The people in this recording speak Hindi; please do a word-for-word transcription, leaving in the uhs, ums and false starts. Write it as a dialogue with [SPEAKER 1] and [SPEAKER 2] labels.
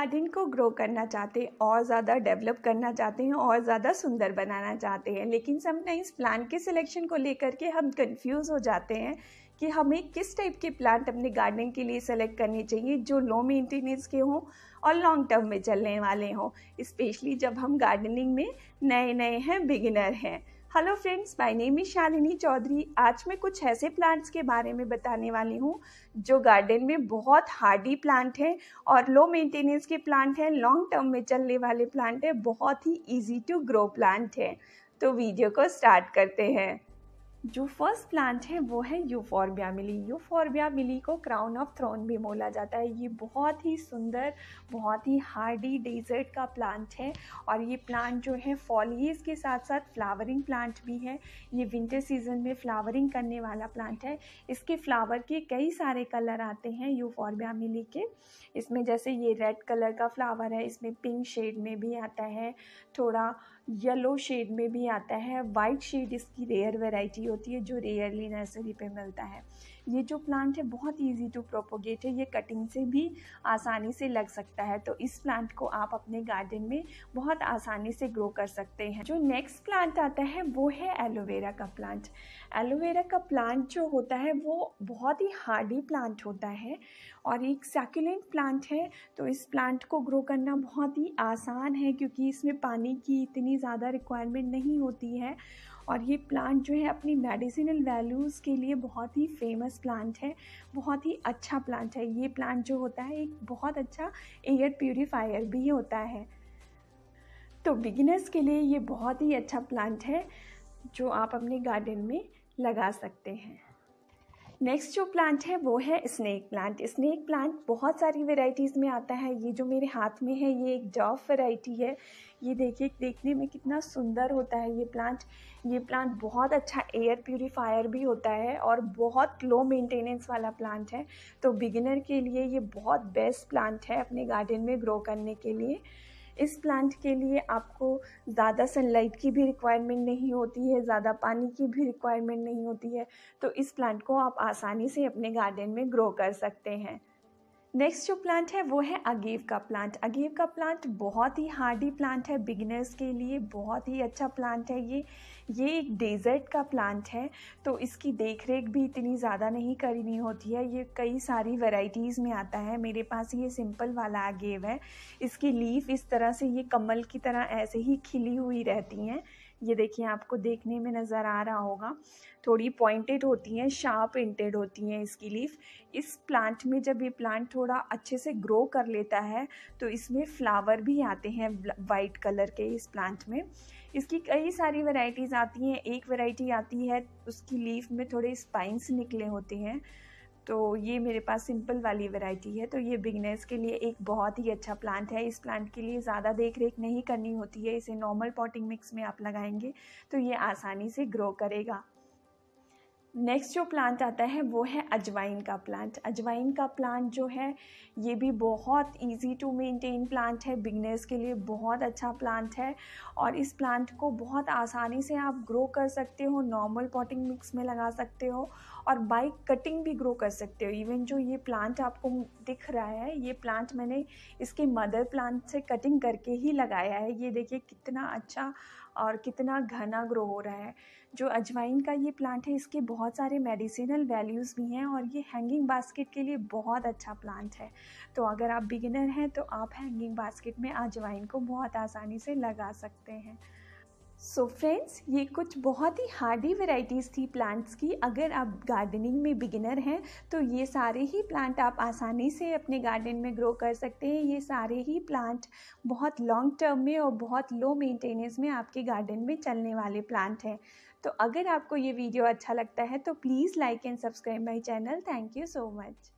[SPEAKER 1] गार्डन को ग्रो करना चाहते हैं, और ज़्यादा डेवलप करना चाहते हैं, और ज़्यादा सुंदर बनाना चाहते हैं, लेकिन समटाइम्स प्लांट के सिलेक्शन को लेकर के हम कंफ्यूज हो जाते हैं कि हमें किस टाइप के प्लांट अपने गार्डन के लिए सेलेक्ट करने चाहिए जो लो मेंटेनेंस के हों और लॉन्ग टर्म में चलने वाले हों, स्पेशली जब हम गार्डनिंग में नए नए हैं, बिगिनर हैं। Hello friends, my name is Shalini Chaudhary. आज मैं कुछ ऐसे प्लांट्स के बारे में बताने वाली हूँ जो गार्डन में बहुत हार्डी प्लांट हैं और लो मेंटेनेंस के प्लांट हैं, लॉन्ग टर्म में चलने वाले प्लांट हैं, बहुत ही इजी टू ग्रो प्लांट हैं। तो वीडियो को स्टार्ट करते हैं। जो फर्स्ट प्लांट है वो है यूफोर्बिया मिली। यूफोर्बिया मिली को क्राउन ऑफ थ्रोन भी बोला जाता है। ये बहुत ही सुंदर, बहुत ही हार्डी डेजर्ट का प्लांट है और ये प्लांट जो है फॉलिएज के साथ साथ फ्लावरिंग प्लांट भी है। ये विंटर सीजन में फ्लावरिंग करने वाला प्लांट है। इसके फ्लावर के कई सारे कलर आते हैं यूफोर्बिया मिली के। इसमें जैसे ये रेड कलर का फ्लावर है, इसमें पिंक शेड में भी आता है, थोड़ा येलो शेड में भी आता है, वाइट शेड इसकी रेयर वैरायटी होती है जो रेयरली नर्सरी पे मिलता है। ये जो प्लांट है बहुत इजी टू प्रोपोगेट है, ये कटिंग से भी आसानी से लग सकता है, तो इस प्लांट को आप अपने गार्डन में बहुत आसानी से ग्रो कर सकते हैं। जो नेक्स्ट प्लांट आता है वो है एलोवेरा का प्लांट। एलोवेरा का प्लांट जो होता है वो बहुत ही हार्डी प्लांट होता है और एक सैकुलेंट प्लांट है, तो इस प्लांट को ग्रो करना बहुत ही आसान है क्योंकि इसमें पानी की इतनी ज़्यादा रिक्वायरमेंट नहीं होती है। और ये प्लांट जो है अपनी मेडिसिनल वैल्यूज़ के लिए बहुत ही फेमस प्लांट है, बहुत ही अच्छा प्लांट है। ये प्लांट जो होता है एक बहुत अच्छा एयर प्यूरीफायर भी होता है, तो बिगिनर्स के लिए ये बहुत ही अच्छा प्लांट है जो आप अपने गार्डन में लगा सकते हैं। नेक्स्ट जो प्लांट है वो है स्नेक प्लांट। स्नेक प्लांट बहुत सारी वेराइटीज़ में आता है। ये जो मेरे हाथ में है ये एक डॉफ वैरायटी है। ये देखिए, देखने में कितना सुंदर होता है ये प्लांट। ये प्लांट बहुत अच्छा एयर प्यूरीफायर भी होता है और बहुत लो मेंटेनेंस वाला प्लांट है, तो बिगिनर के लिए ये बहुत बेस्ट प्लांट है अपने गार्डन में ग्रो करने के लिए। इस प्लांट के लिए आपको ज़्यादा सनलाइट की भी रिक्वायरमेंट नहीं होती है, ज़्यादा पानी की भी रिक्वायरमेंट नहीं होती है, तो इस प्लांट को आप आसानी से अपने गार्डन में ग्रो कर सकते हैं। नेक्स्ट जो प्लांट है वो है अगेव का प्लांट। अगेव का प्लांट बहुत ही हार्डी प्लांट है, बिगिनर्स के लिए बहुत ही अच्छा प्लांट है। ये ये एक डेजर्ट का प्लांट है, तो इसकी देखरेख भी इतनी ज़्यादा नहीं करनी होती है। ये कई सारी वैरायटीज़ में आता है। मेरे पास ये सिंपल वाला अगेव है। इसकी लीफ इस तरह से ये कमल की तरह ऐसे ही खिली हुई रहती हैं। ये देखिए, आपको देखने में नज़र आ रहा होगा, थोड़ी पॉइंटेड होती हैं, शार्प इंटेड होती हैं इसकी लीफ। इस प्लांट में जब ये प्लांट थोड़ा अच्छे से ग्रो कर लेता है तो इसमें फ्लावर भी आते हैं वाइट कलर के। इस प्लांट में इसकी कई सारी वैरायटीज़ आती हैं। एक वैरायटी आती है उसकी लीफ में थोड़े स्पाइंस निकले होते हैं, तो ये मेरे पास सिंपल वाली वैरायटी है। तो ये बिगनर्स के लिए एक बहुत ही अच्छा प्लांट है। इस प्लांट के लिए ज़्यादा देख रेख नहीं करनी होती है। इसे नॉर्मल पॉटिंग मिक्स में आप लगाएंगे तो ये आसानी से ग्रो करेगा। नेक्स्ट जो प्लांट आता है वो है अजवाइन का प्लांट। अजवाइन का प्लांट जो है ये भी बहुत इजी टू मेंटेन प्लांट है, बिगनर्स के लिए बहुत अच्छा प्लांट है और इस प्लांट को बहुत आसानी से आप ग्रो कर सकते हो, नॉर्मल पॉटिंग मिक्स में लगा सकते हो और बाई कटिंग भी ग्रो कर सकते हो। इवन जो ये प्लांट आपको दिख रहा है, ये प्लांट मैंने इसके मदर प्लांट से कटिंग करके ही लगाया है। ये देखिए कितना अच्छा और कितना घना ग्रो हो रहा है। जो अजवाइन का ये प्लांट है इसके बहुत सारे मेडिसिनल वैल्यूज़ भी हैं और ये हैंगिंग बास्केट के लिए बहुत अच्छा प्लांट है। तो अगर आप बिगिनर हैं तो आप हैंगिंग बास्केट में अजवाइन को बहुत आसानी से लगा सकते हैं। सो so फ्रेंड्स, ये कुछ बहुत ही हार्डी वेराइटीज़ थी प्लांट्स की। अगर आप गार्डनिंग में बिगिनर हैं तो ये सारे ही प्लांट आप आसानी से अपने गार्डन में ग्रो कर सकते हैं। ये सारे ही प्लांट बहुत लॉन्ग टर्म में और बहुत लो मेंटेनेंस में आपके गार्डन में चलने वाले प्लांट हैं। तो अगर आपको ये वीडियो अच्छा लगता है तो please like and subscribe my channel. Thank you so much.